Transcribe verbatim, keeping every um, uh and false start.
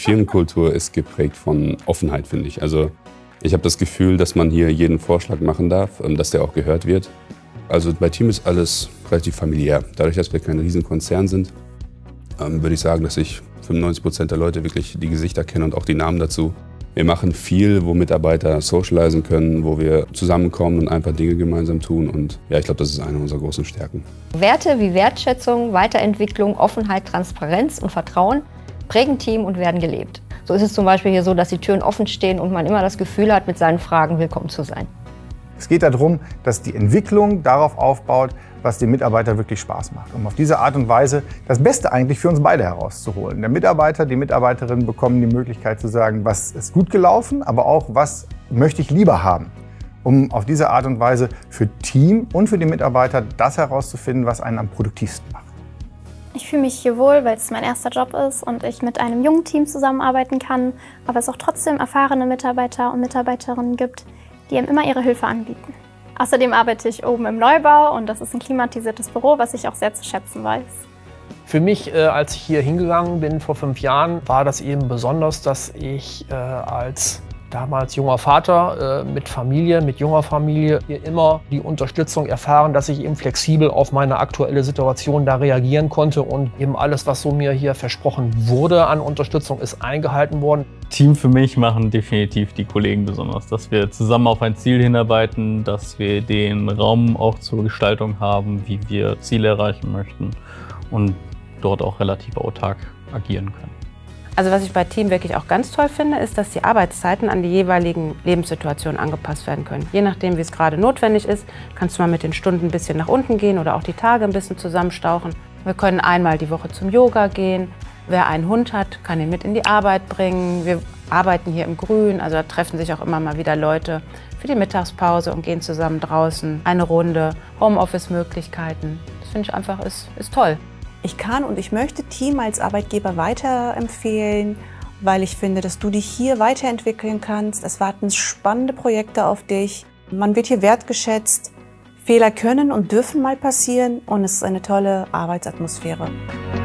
Firmenkultur ist geprägt von Offenheit, finde ich. Also ich habe das Gefühl, dass man hier jeden Vorschlag machen darf, dass der auch gehört wird. Also bei Team ist alles relativ familiär. Dadurch, dass wir kein Riesenkonzern sind, würde ich sagen, dass ich fünfundneunzig Prozent der Leute wirklich die Gesichter kennen und auch die Namen dazu. Wir machen viel, wo Mitarbeiter socialisen können, wo wir zusammenkommen und ein paar Dinge gemeinsam tun. Und ja, ich glaube, das ist eine unserer großen Stärken. Werte wie Wertschätzung, Weiterentwicklung, Offenheit, Transparenz und Vertrauen prägen Team und werden gelebt. So ist es zum Beispiel hier so, dass die Türen offen stehen und man immer das Gefühl hat, mit seinen Fragen willkommen zu sein. Es geht darum, dass die Entwicklung darauf aufbaut, was dem Mitarbeiter wirklich Spaß macht, um auf diese Art und Weise das Beste eigentlich für uns beide herauszuholen. Der Mitarbeiter, die Mitarbeiterin bekommen die Möglichkeit zu sagen, was ist gut gelaufen, aber auch, was möchte ich lieber haben, um auf diese Art und Weise für Team und für die Mitarbeiter das herauszufinden, was einen am produktivsten macht. Ich fühle mich hier wohl, weil es mein erster Job ist und ich mit einem jungen Team zusammenarbeiten kann, aber es auch trotzdem erfahrene Mitarbeiter und Mitarbeiterinnen gibt, die einem immer ihre Hilfe anbieten. Außerdem arbeite ich oben im Neubau und das ist ein klimatisiertes Büro, was ich auch sehr zu schätzen weiß. Für mich, äh, als ich hier hingegangen bin vor fünf Jahren, war das eben besonders, dass ich äh, als damals junger Vater äh, mit Familie, mit junger Familie hier immer die Unterstützung erfahren, dass ich eben flexibel auf meine aktuelle Situation da reagieren konnte und eben alles, was so mir hier versprochen wurde an Unterstützung, ist eingehalten worden. Team für mich machen definitiv die Kollegen besonders, dass wir zusammen auf ein Ziel hinarbeiten, dass wir den Raum auch zur Gestaltung haben, wie wir Ziele erreichen möchten und dort auch relativ autark agieren können. Also was ich bei Team wirklich auch ganz toll finde, ist, dass die Arbeitszeiten an die jeweiligen Lebenssituationen angepasst werden können. Je nachdem, wie es gerade notwendig ist, kannst du mal mit den Stunden ein bisschen nach unten gehen oder auch die Tage ein bisschen zusammenstauchen. Wir können einmal die Woche zum Yoga gehen. Wer einen Hund hat, kann ihn mit in die Arbeit bringen. Wir arbeiten hier im Grün, also da treffen sich auch immer mal wieder Leute für die Mittagspause und gehen zusammen draußen. Eine Runde, Homeoffice-Möglichkeiten. Das finde ich einfach ist, ist toll. Ich kann und ich möchte Team als Arbeitgeber weiterempfehlen, weil ich finde, dass du dich hier weiterentwickeln kannst. Es warten spannende Projekte auf dich. Man wird hier wertgeschätzt. Fehler können und dürfen mal passieren und es ist eine tolle Arbeitsatmosphäre.